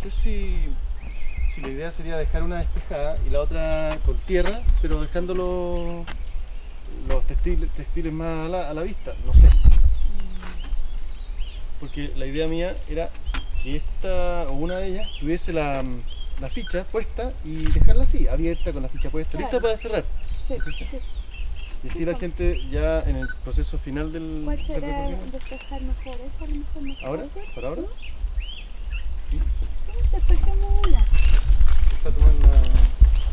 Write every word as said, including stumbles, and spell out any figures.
sé si, si la idea sería dejar una despejada y la otra con tierra, pero dejando los, los textiles, textiles más a la, a la vista, no sé. Porque la idea mía era que esta o una de ellas tuviese la, la ficha puesta y dejarla así, abierta con la ficha puesta, Claro. lista para cerrar. Sí, sí. Y así la gente ya en el proceso final del, ¿Cuál del será recorrido. despejar mejor? ¿Esa a lo mejor mejor ¿Ahora? hacer? ¿Para ahora? Sí, despejemos una. Está tomando la...